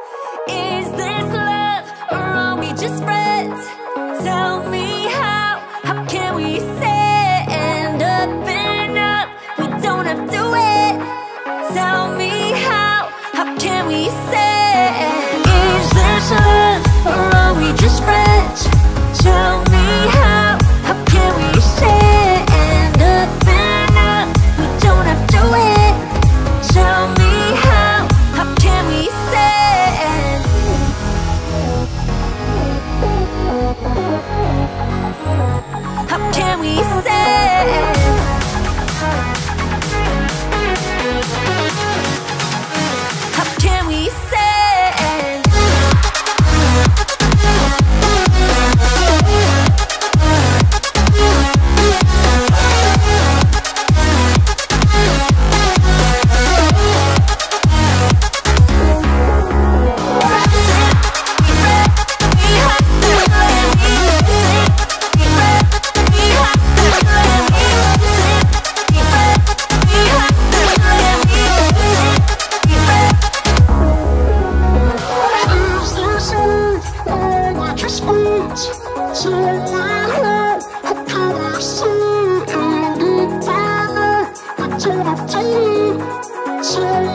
Is this love or are we just friends? Tell me how can we stand up and up? We don't have to wait. Tell me how can we stand? Is this love or are we just friends? Tell me how can we stand up and up? We don't have to wait. Tell me how can we stand? How can we stand? How can we stand? So